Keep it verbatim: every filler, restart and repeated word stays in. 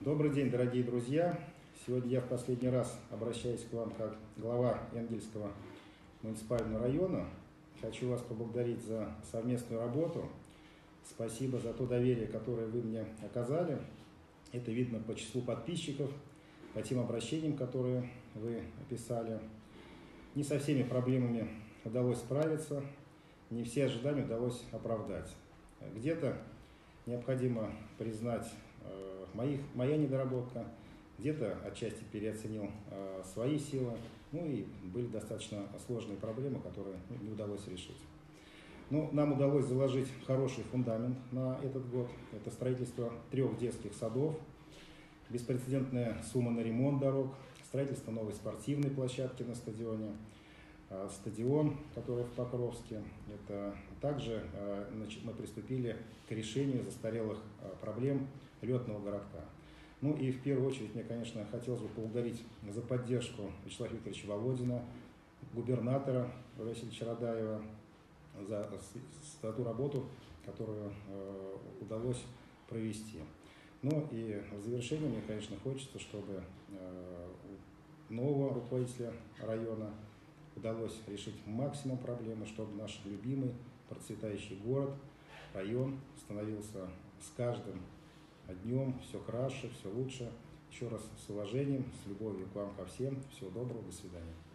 Добрый день, дорогие друзья! Сегодня я в последний раз обращаюсь к вам как глава Энгельсского муниципального района. Хочу вас поблагодарить за совместную работу. Спасибо за то доверие, которое вы мне оказали. Это видно по числу подписчиков, по тем обращениям, которые вы описали. Не со всеми проблемами удалось справиться, не все ожидания удалось оправдать. Где-то необходимо признать э, моих, моя недоработка, где-то отчасти переоценил э, свои силы, ну и были достаточно сложные проблемы, которые ну, не удалось решить. Но нам удалось заложить хороший фундамент на этот год. Это строительство трех детских садов, беспрецедентная сумма на ремонт дорог, строительство новой спортивной площадки на стадионе, стадион, который в Покровске. Это также значит, мы приступили к решению застарелых проблем летного городка. Ну и в первую очередь мне, конечно, хотелось бы поблагодарить за поддержку Вячеслава Викторовича Володина, губернатора Васильевича Радаева, за, за ту работу, которую э, удалось провести. Ну и в завершение мне, конечно, хочется, чтобы э, нового руководителя района удалось решить максимум проблемы, чтобы наш любимый процветающий город, район становился с каждым днем все краше, все лучше. Еще раз с уважением, с любовью к вам ко всем. Всего доброго, до свидания.